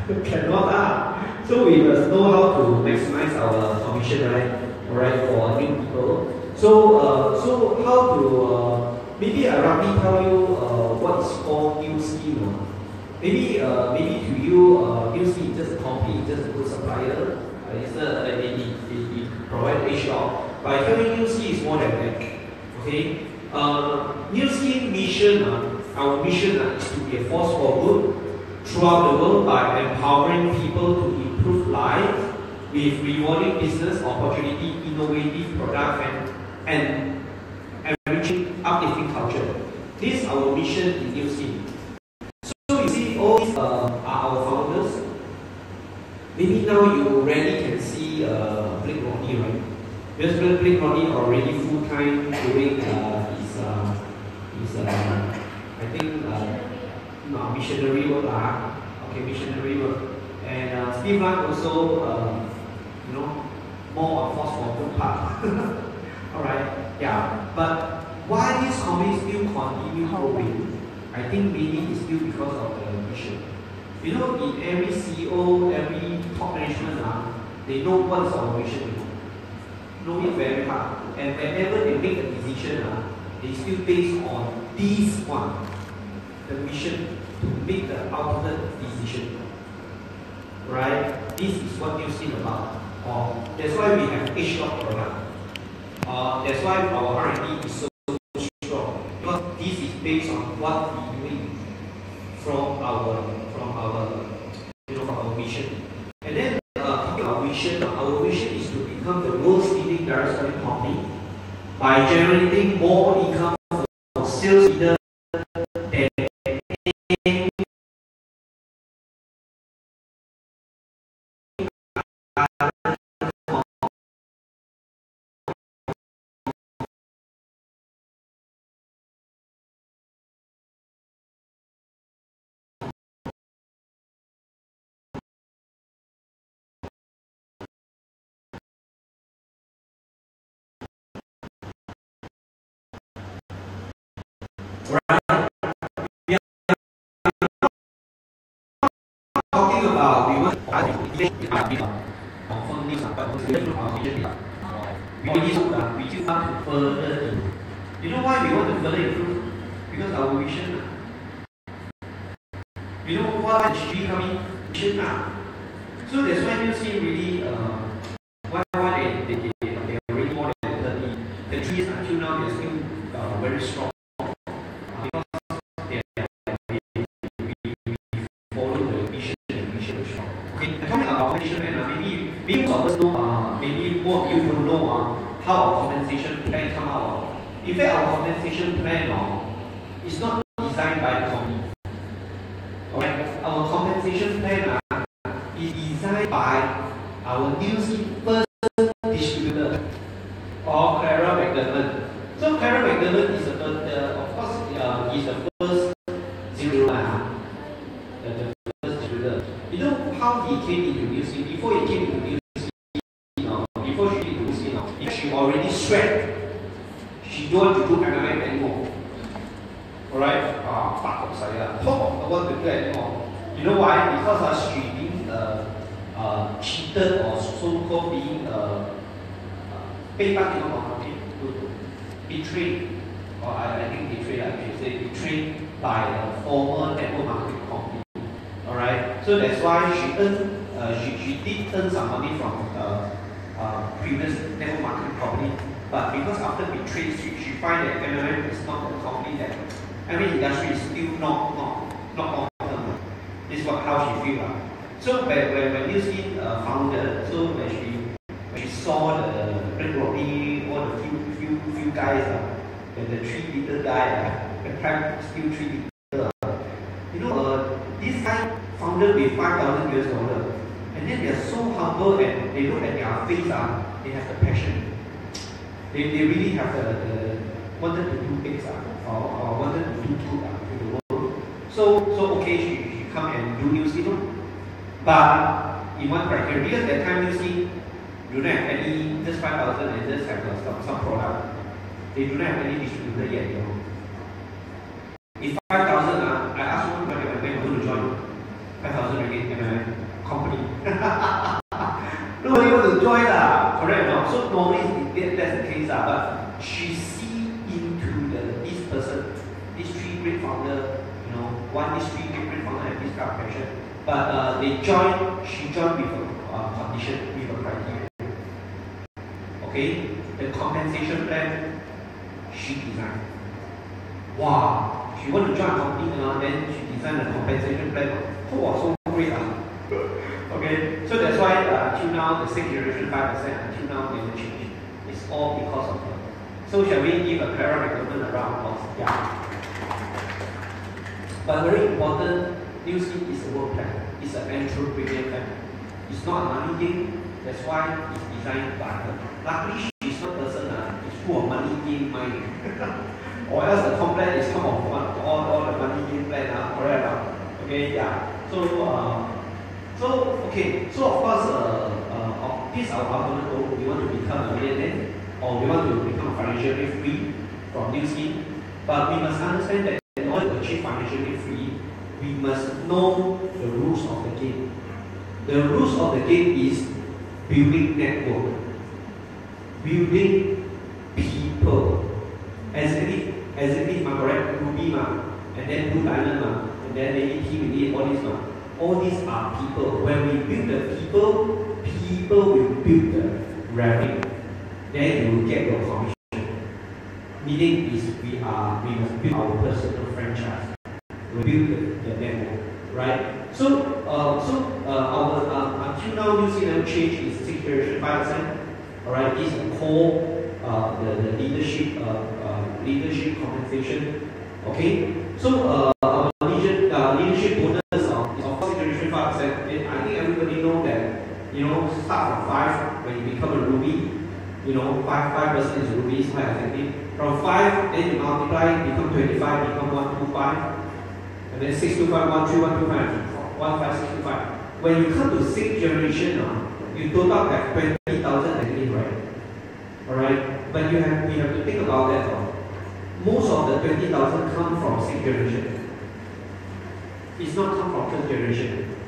Cannot So we must know how to maximize our commission, right? Alright, for new people. So how to maybe I roughly tell you what is called new scheme. Maybe to you new scheme is just a company, just a good supplier. It provide a shop. But I tell you new scheme is more than that. Okay? New scheme mission, our mission is to be a force for good throughout the world by empowering people to improve lives with rewarding business opportunity, innovative products, and enriching uplifting culture. This is our mission in New Scheme. So you see, all these are our founders. Maybe now you already can see Blake Rodney, right? Because Blake Rodney already full-time doing his I think missionary work missionary work. And Steve Lang also more on force for good part. Alright, yeah. But why this company still continue growing? I think mainly is still because of the mission. You know, in every CEO, every top management, they know what is our mission. Know it very hard. And whenever they make a decision, they still based on this one, the mission to make the ultimate decision. Right? This is what New Scheme about. That's why we have H-Lock product. That's why our R&D is so strong. Because this is based on what we need from our mission. And then talking about vision, our vision is to become the world's leading direct selling company by generating more income for sales leaders than any other. Talking about we want we just want to further improve. You know why we want to further improve? Because our vision. You know what is she coming? Vision now. So that's why you see really why they already more than 30 years until now they're still very strong. Maybe most of us know, maybe more of you don't know how our compensation plan come out. In fact, our compensation plan is not designed by the company. Alright, our compensation plan is designed by our New Scheme first distributor, or Clara McDermott. So Clara McDermott is of course, is the first distributor. The first distributor. You know how he came into New Scheme? Before he came into New she already sweat. She don't want to do MMA anymore. Alright? Talk of what to do anymore. You know why? Because she being cheated or so-called being betrayed. Or I think betrayed, I should say betrayed by a former network marketing company. Alright? So that's why she earned she did earn some money from previous network marketing company, but because after betrayed, she find that MLM is not a company that every industry is still not long term. This is how she feel. So when New Scheme founded, so when she saw the Blake Rodney, all the few guys, the three little guy, the prime still three little. This guy founded with $5,000. And then they are so humble and they look at their face, they have the passion. They really have the wanted to do things or wanted to do good to the world. So okay, she come and do New Scheme. But in one criteria, because that time New Scheme, you don't have any, just 5,000 and just have some product. They do not have any distributor yet. If 5,000, I asked one when I'm going to join 5,000 again. Nobody want to join lah, correct or not? So normally that's the case lah, but she see into this person, these three great founder, these three great founder have this kind of passion. But she joined with a condition, with a criteria. Okay, the compensation plan she designed. Wow, she want to join a company then she designed a compensation plan. Oh, so great Okay, so that's why until now the 6th generation 5% until now never changed. It's all because of her. So shall we give a clear recommend around cost? Yeah. But very important, New Scheme is a work plan. It's an entrepreneurial plan. It's not a money game. That's why it's designed by her. Luckily, she's not a person who's full of money game mind. Or else the comp plan is come of all the money game plan. Correct? Okay, yeah. So of course, this our ultimate goal. We want to become a millionaire, or we want to become financially free from New Scheme. But we must understand that in order to achieve financially free, we must know the rules of the game. The rules of the game is building network, building people. Exactly, am I correct? Ruby and then Blue Diamond and then maybe T all this All these are people. When we build the people will build the revenue. Then you will get your commission. Meaning is we must build our personal franchise. We build the network, right? So our until now New Zealand change is 6th generation 5%. Alright, this is the core the leadership compensation. Okay, so our leadership bonus is of 6th generation 5%. I think everybody know that start from 5 when you become a Ruby. 5% is Ruby, is high executive. From 5, then you multiply, become 25, become 125, and then 625, 13, 125, 625. When you come to 6th generation, you total have 20,000 executive, right? Alright, but we have to think about that. Most of the 20,000 come from 6th generation. It's not come from 3rd generation.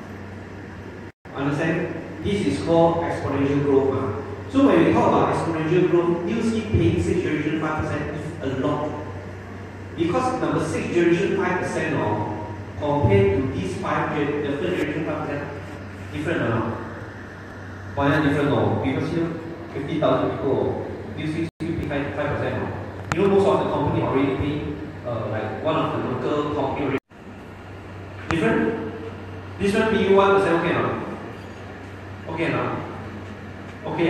Understand? This is called exponential growth. So when we talk about exponential growth, New Scheme paying 6th generation 5% is a lot. Because number 6th generation 5% compared to this the 3rd generation 5%, different or not? Why not different? Because here 50,000 people, New Scheme pay 5%. Most of the company already pay like one of the local company already. Different? This one pay you 1%, okay or not? Okay or not? Okay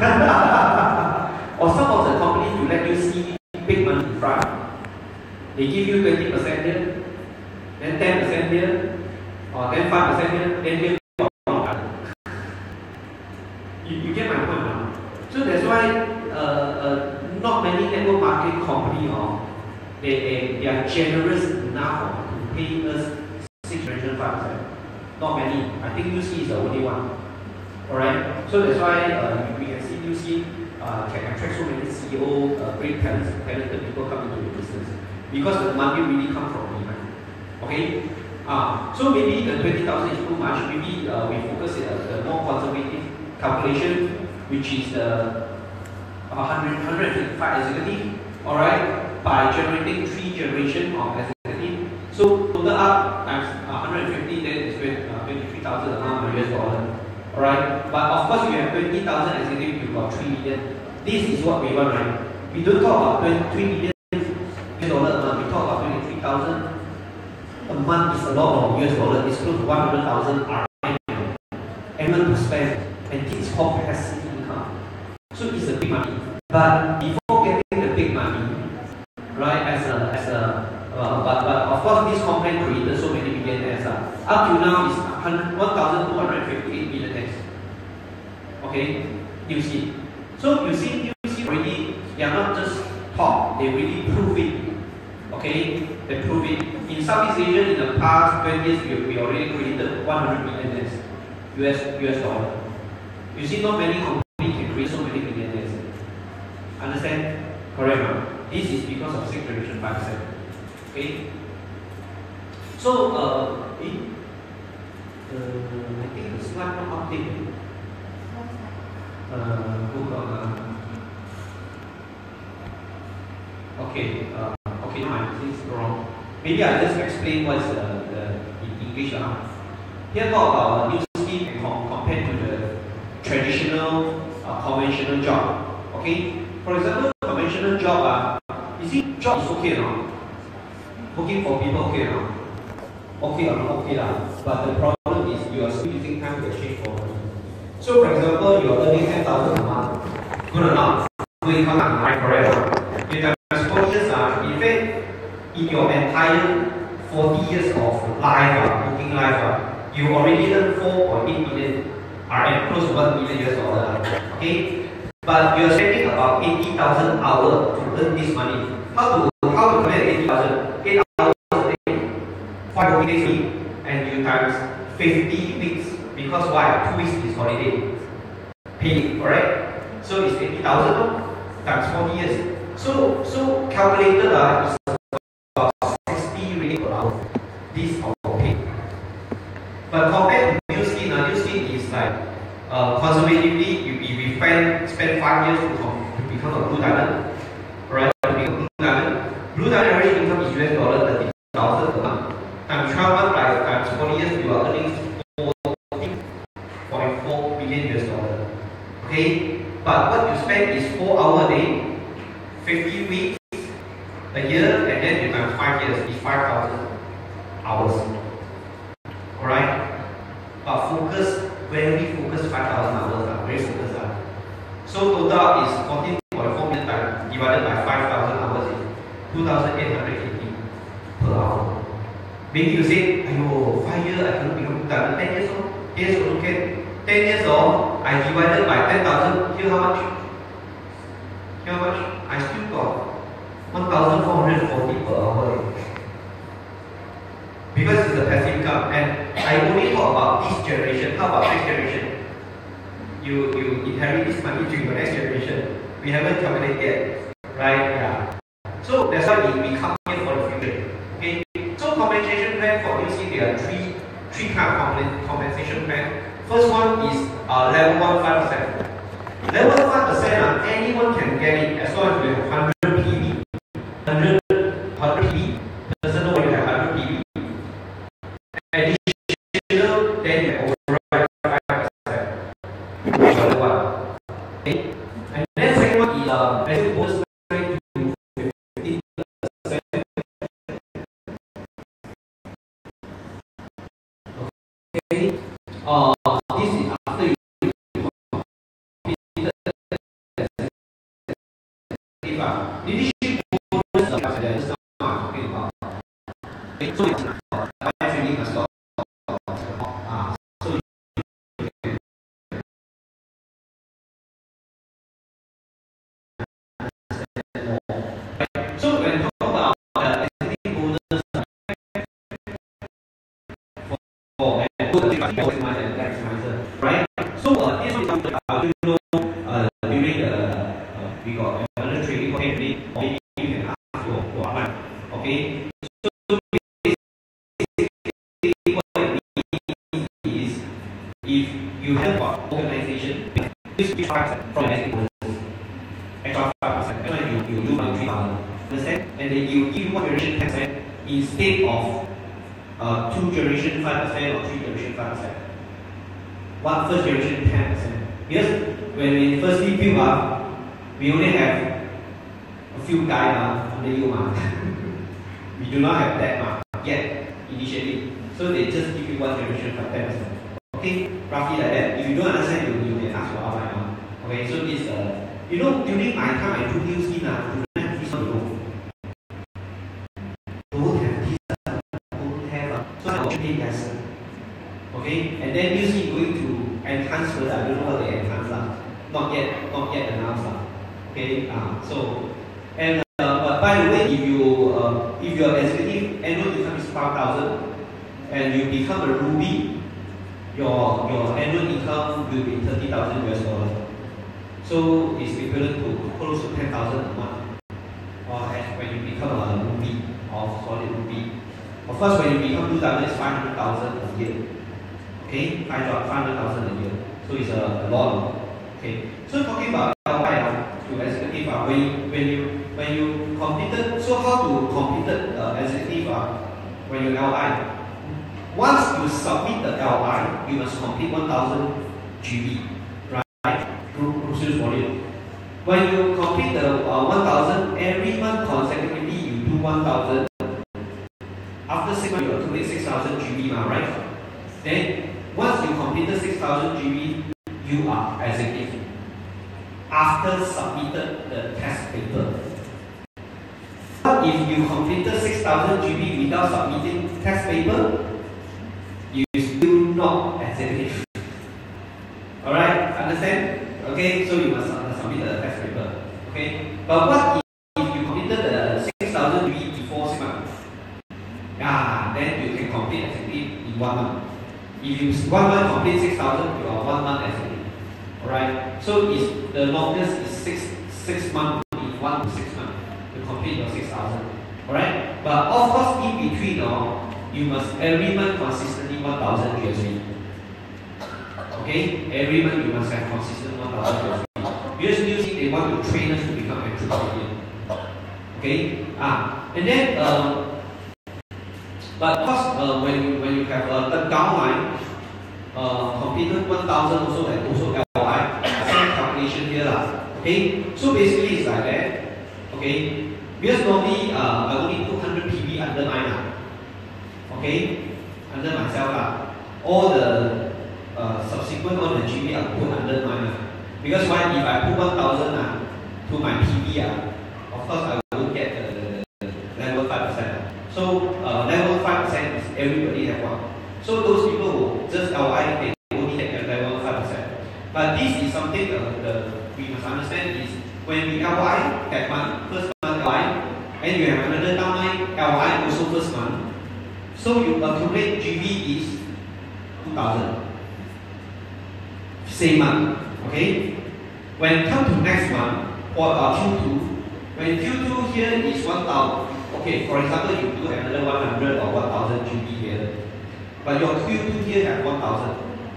Or some of the companies to let you see big money in front. They give you 20% here, then 10% here, or then 5% here, then here. You get my point now? So that's why not many network marketing company they are generous enough to pay us 6th generation 5%. Not many. I think New Scheme is the only one. Alright, so that's why we can see New Scheme can attract so many CEO, great talented people come into the business because the money really comes from behind. Okay, so maybe the 20,000 is too much. Maybe we focus on the more conservative calculation, which is the 155 executive. Alright, by generating 3 generations of executive. So total up times 150, then it's 23,000 $US. Alright, but of course you have 20,000 executive, you've got 3 million. This is what we want, right? We don't talk about 3 million US dollar a month, we talk about 23,000 a month. Is a lot of US dollar, it's close to 100,000 RMB every month to spend, and this is called passive income. So it's a big money. But before getting the big money, right, but of course this company created so many millionaires. Up to now is 1,258 millionaires. Okay, New Scheme. So you see, New Scheme already, they are not just talk, they really prove it. Okay, they prove it. In Southeast Asia, in the past 20 years, we already created 100 millionaires US dollar. You see, not many companies can create so many millionaires. Understand? Correct. This is because of 6th generation 5%. Okay. So I think slide not updated. Okay, okay, no, this is wrong. Maybe I just explain what's the English. Here talk about new scheme compared to the traditional conventional job. Okay, for example, conventional job, you see, job is okay or not? Working for people okay or not? Okay or not okay lah. But the problem is you are still using time to exchange for money. So for example, you are earning 10,000 a month. Good or not? Good income, right? Correct. You can suppose in fact, in your entire 40 years of life, working life, you already earn 4.8 million RM, close to $1 million US. Okay? But you're spending about 80,000 hours to earn this money. How to collect 80,000? 8 hours a day, 5 working days a week, and you times 50 weeks. Because why? 2 weeks is holiday. Paid, correct? So it's 80,000 times 40 years. So calculated is about 60 ringgit per hour. This is our pay. But compared to new skin is like conservatively, if we spend 5 years to become a blue diamond, right? To become blue diamond. Blue diamond average income is US dollar 30,000 per month. Times 12 months, times 40 years, you are earning 14.4 million US dollar. Okay? But what you spend is 4 hours a day, 50 weeks a year, and then you times 5 years is 5,000 hours. Alright? But very focus 5,000 hours, very focused. So total is 14.4 million divided by 5,000 hours is 2,880 per hour. Maybe you say, 5 years I cannot become 10 years old? Yes, okay. 10 years old, I divided by 10,000, here how much? Here how much? I still got 1,440 per hour. Because it's a passive income, and I only talk about this generation. How about next generation? You inherit this money to your next generation. We haven't calculated yet, right? Yeah. So that's why we come here for the future. Okay. So compensation plan for new scheme, there are three kind of compensation plan. First one is level 1 5%. Level 5%, anyone can get it as long as you have 100 PV. 100 PV. Doesn't know you have 100 PV. Additional, then you have override 5%. Level 1. Okay. And then second one is basic bonus 9 to 15%. Okay. This is after you leadership bonus is just talking about. So it's training as well. So when you talk about executive bonus for right? So this is something during we got another training for every, or maybe you can ask for online. Okay. So basically what it means is if you have an organization, this 5% from executive bonus, extra 5%, and you do 3,000, understand? And then you give one generation 10% instead of 2 generation 5% or 3 generation 5%. One first generation 10%. Because when we firstly build up, we only have a few guys under you. We do not have that yet initially. So they just give you one generation for 10%. Okay, roughly like that. If you don't understand, you can ask for outline. Okay, so this during my time I took new skin, don't have this one. Don't have this. Don't have. So I will pay less. Okay, and then new skin going to enhance further. I don't know what they enhance. Not yet announced. Okay, so and but by the way, if your executive annual income is 5,000 and you become a Ruby, your annual income will be 30,000 US dollars. So it's equivalent to close to 10,000 a month. Or when you become a Ruby or solid Ruby. Of course, when you become blue diamond, it's 500,000 a year. Okay, 500,000 a year. So it's a lot. Okay. So talking about LI to executive, when you completed, so how to complete executive when you LI? Once you submit the LI, you must complete 1,000 GB, right? Group sales volume. When you complete the 1,000, every month consecutively you do 1,000. After 6 months, you accumulate 6,000 GB, right? Then, once you completed 6,000 GB, you are executive. After submitted the test paper. But if you completed 6,000 GB without submitting test paper, you still not executive. Alright, understand? Okay, so you must submit the test paper. Okay, but what if you completed the 6,000 GB before 6 months? Then you can complete executive in 1 month. If you 1 month complete 6,000, you are 1 month executive. Alright, so it's, the longest is 6 months, in 1 to 6 months to complete your 6,000. Alright, but of course in between, you must every month consistently 1,000 USD. Okay, every month you must have consistent 1,000 USD. Because usually they want to train us to become entrepreneurs. Okay, and then but of course when you have a downline, completed 1,000 also LI, same calculation here lah. Okay, so basically it's like that. Okay, because normally I only put 100 PB under mine. Okay, under myself all the subsequent on the GB I put under mine because why? If I put 1,000 to my PB of course I won't get the level 5%. So level 5% is everybody have one. So those people who just LI they only get level 5%. But this is something we must understand is when we LI that month, first month LI, and you have another downline LI also first month. So you accumulate GB is 2,000. Same month. Okay? When come to next month, or Q2, when Q2 here is 1,000, okay, for example, you do another 100 or 1,000 GB here, but your Q2 here have 1,000.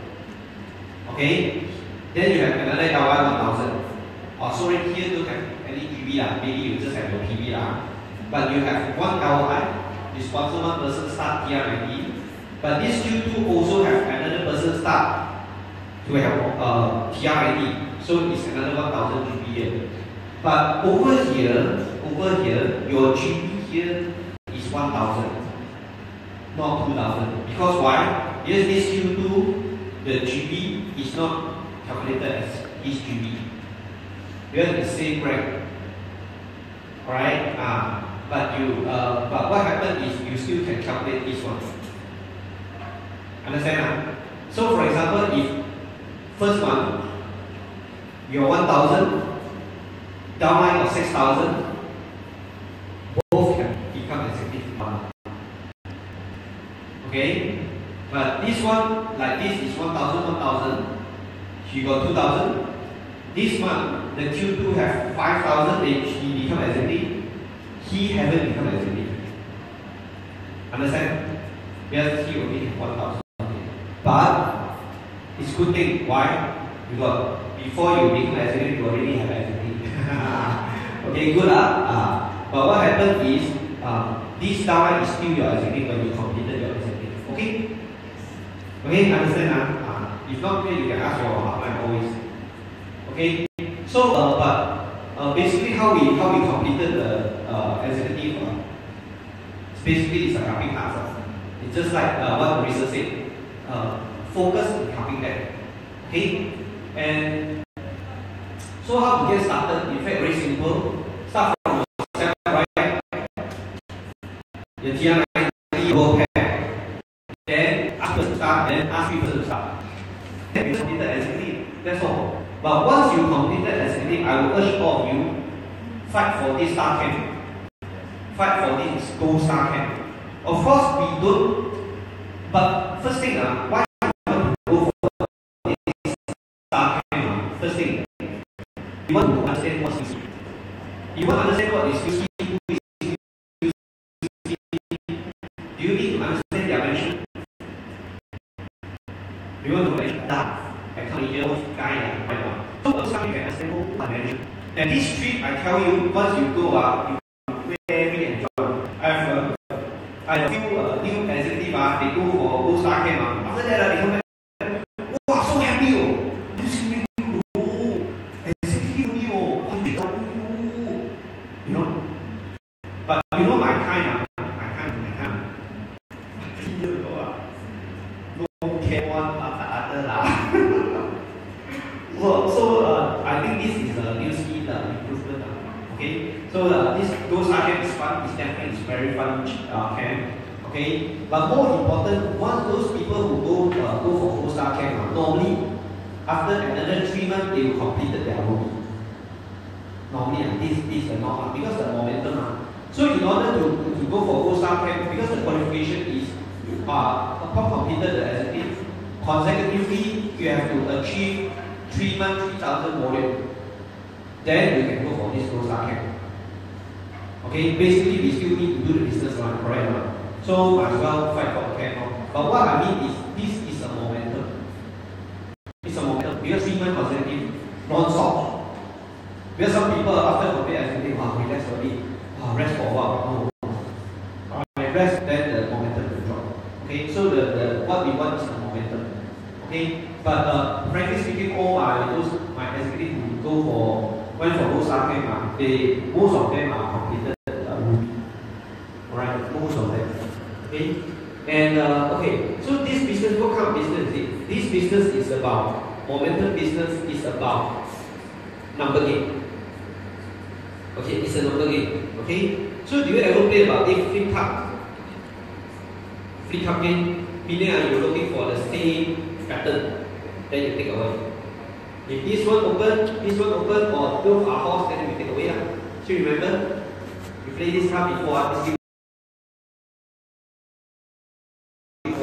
Okay? Then you have another LI 1,000. Sorry, here don't have any GB, maybe you just have your PB. But you have one LI. You sponsor one person start TRID, but this Q2 also have another person start to have TRID, so it's another 1,000 GB here. But over here, your GB here is 1,000, not 2,000. Because why? Because this Q2, the GB is not calculated as his GB. Because it's the same rank. Alright? But what happens is you still can calculate this one. Understand? So for example, if first one, your 1,000, downline of 6,000, both can become executive one. Okay? But this one, like this is 1,000, 1,000. She got 2,000. This one, the Q2 have 5,000, he become executive. He haven't become executive. Understand? Because he only have 1,000. But it's good thing. Why? Because before you become executive, you already have executive. Okay, good. But what happened is this downline is still your executive when you completed your executive. Okay? Okay, understand? If not clear, you can ask your hotline always. Okay? So, basically how we completed the executive, basically it's a helping task. It's just like what Marisa said, focus on helping them. Okay? And so how to get started? In fact, very simple. Start from yourself, right? Your TRID will pair. Then ask people to start, then ask people to start. Then you complete the executive. That's all. But once you completed executive, I will urge all of you, fight for this star camp. Fight for this gold star camp. Of course, we don't. But first thing, why you want to go for this star camp? First thing, you want to understand what's UC. You want to understand what is UC, who is UC. Do you need to understand their mission? You want to make that account manager guy, right? So first time you can understand who are manager. And this trip, I tell you, once you go you very enjoy. I have a few new executive, they go for Gold Star Camp. After that, they come back, wow, so happy. This is really cool. Executive new, you know. But you know my time, no care one after other lah. So I think this is a new skill improvement. Okay, so this Gold Star Camp is fun. It's definitely very fun camp. Okay, but more important, once those people who go for Gold Star Camp, normally after another 3 months they will complete their road. Normally, this is the norm because the momentum. So in order to go for Gold Star Camp, because the qualification is upon completed the executive, consecutively you have to achieve 3 months 3,000 volume. Then you can go for this Gold Star Camp. Okay, basically we still need to do the business one, correct? So might as well fight for the camp. But what I mean is this is a momentum. It's a momentum because 3 months consecutive, non-stop. Because some people after complete executive, relax a bit, rest for a while. No. Rest, then the momentum will drop. Okay, so the what we want is the momentum. Okay, but frankly speaking, all my executives who went for Gold Star Camp, most of them are completed Ruby. Alright, most of them. Okay, and okay, so this business, what kind of business is it? This business is about momentum business is about number game. Okay, it's a number game. Okay, so do you ever play about flip cup? Flip cup game, meaning you're looking for the same pattern, then you take away. If this one open, or both are horse, then you take away. So remember, you play this card before,